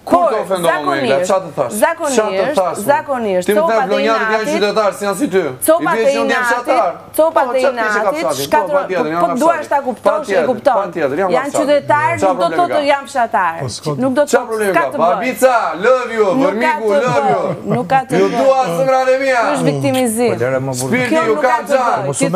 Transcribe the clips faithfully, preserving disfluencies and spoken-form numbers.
Kur të ofendova më Egla, qa të thash? Zakonisht, zakonisht, copat e inatit... Ti më të vlonjarët janë qytetarë, si janë si ty. Copat e inatit, copat e inatit, shkatëror, po duash ta kuptosh e kupton. Janë qytetarë, nuk do të thotë jam fshatar. Nuk do të thotë, s'ka të bëj. Barbica, love you, vërmiku, love you. Nuk ka të bëj. Ju dua sëmrane mia. Ky është viktimizim. Spirti ju ka gjatë. Ti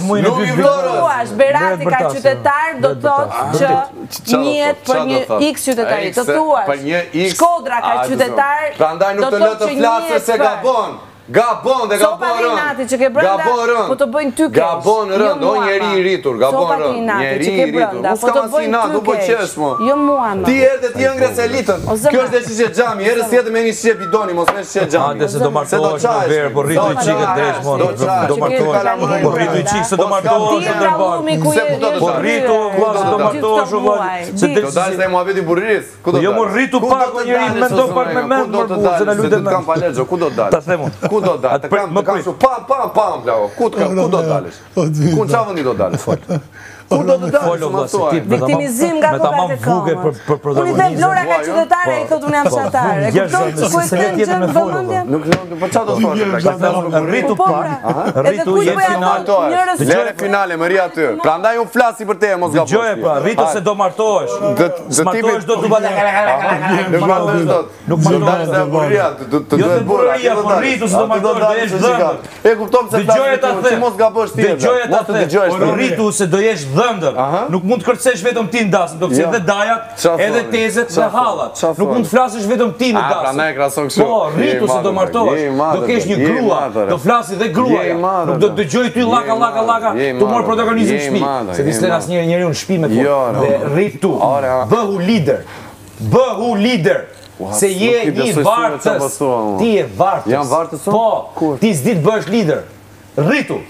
thuash, Berati ka qytetar, do të thotë që njihet për një X qytetari. Të thuash, Shkodra ka qytetar, prandaj nuk të lë të flasë se gabon. Gabon dhe gabon rënd. Gabon rënd. Po të bëjnë ty keq. Gabon rënd, o njeri i rritur, gabon rënd. Njeri i rritur. Mos ka masi na, du po qesh mo. Jo mua më. Ti erdhe ti ëngres elitën. Kjo është dhe shishe xhami, herës tjetër me një shishe bidoni, mos me shishe xhami. Ande se do martohesh me verë, po rritu i çikët dresh mo. Do martohesh. Po rritu i çik se do martohesh ndërbar. Po rritu vllaz do martohesh vllaz. Se do dalësh te muhabeti burris. Ku do të? Jo mo rritu pak o njeri mendon pak me mend më burrë na lutem. Kam palexho, ku do të dalësh? Ta them. Ku do të dalësh? Të kam, të kam shu, pam, pam, pam, plavo, ku do të dalësh? Ku në qa vëndi do të dalësh? Ku do të dalësh? Viktimizim nga kokat e komës. Unë i dhe Vlora ka qytetare, i thotë unë jam fshatar. E kupton, ku e kënë gjënë vëmëndja? Nuk në, po qa do të thotë? Rritu pak, rritu jetë finale. Lere finale, më ri aty. Pra ndaj unë flasi për te, mos ga poshti. Dëgjoje pra, rritu se do martohesh. Smartohesh do të bale. Nuk martohesh do të. Nuk martohesh do të burria, të duhet burra. Jo të rritu se do martohesh do jesh dhëndër. E kuptom se flasi mos ga posh tjetër. Dëgjoje ta the, rritu se do jesh dhëndër. Nuk mund të kërcesh vetëm ti në dasëm, do pëse edhe dajat, edhe tezet dhe hallat. Nuk mund të flasësh vetëm ti në dasëm. Po, rritu se do martohesh, do kesh një grua, do flasi dhe gruaja. Nuk do të dëgjoj ty laka, laka, laka, të morë protagonizm në shpi. Se ti s'len asë njëri njëri unë shpi me të dhe rritu, bëhu lider, bëhu lider. Se je i vartës, ti e vartës. Jam vartës? Po, ti s'di të bësh lider. Rritu.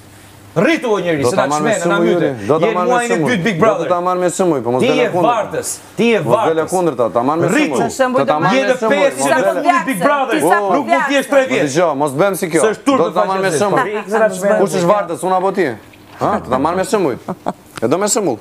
Rritu o njeri, se na qmenë, na myte. Jenë muaj në dytë Big Brother. Do të ta marrë me sëmuj, po mos Ti dhe e le kundër. vartës, ti e vartës. Mos dhe le kundër ta, ta marrë me sëmuj. Rritu, ta marrë je me në sëmuj. pesë që në fundit Big Brother. Nuk mund t'jesh tre vjetë. Dëgjo, mos bëhem si kjo. Se është tur Do të ta marrë me sëmuj. Kush është vartës, unë apo ti? Ha, do ta marrë me sëmuj. E do me sëmull.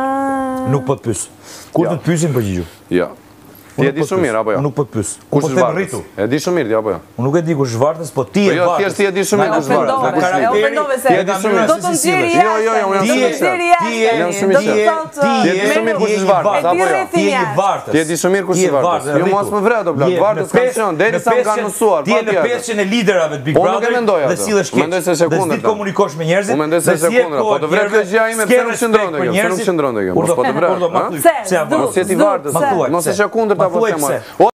Nuk po të pysë. Kur të të pysin përgjigju? Jo. Ti e di shumë mirë, apo jo? Nuk po të pysë. Kush është vartës? E di shumë mirë, ti apo jo? Unë nuk e di kush është vartës, po ti e Jo, vartës. thjesht ti e di shumë mirë kush është vartës. E ofendove se, Ti e di shumë mirë. do të nxjerri jashtë. Jo, jo, jo, unë jam shumë mirë. Ti e Jam shumë mirë. Ti e di shumë mirë kush është vartës, apo jo? Ti je i vartës. Ti e di shumë mirë kush është vartës. Jo mos më vret o blaq. Vartës kanë qenë deri sa më kanë mësuar. Ti je në pesën e liderave të Big Brother dhe sillesh keq. Mendoj se është e kundërta. Dhe komunikosh me njerëzit. Unë mendoj se është e kundërta. Po të vret kjo gjë ime, pse nuk qëndron kjo? Pse nuk qëndron kjo? Mos po të vret. Pse? Mos je ti vartës. Mos është e kundërta apo them.